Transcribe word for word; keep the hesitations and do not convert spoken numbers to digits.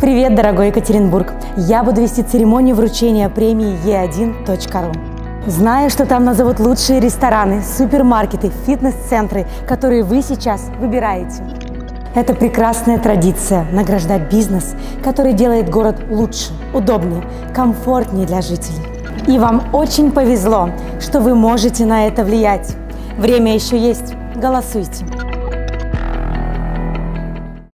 Привет, дорогой Екатеринбург! Я буду вести церемонию вручения премии е один точка ру. Знаю, что там назовут лучшие рестораны, супермаркеты, фитнес-центры, которые вы сейчас выбираете. Это прекрасная традиция – награждать бизнес, который делает город лучше, удобнее, комфортнее для жителей. И вам очень повезло, что вы можете на это влиять. Время еще есть. Голосуйте.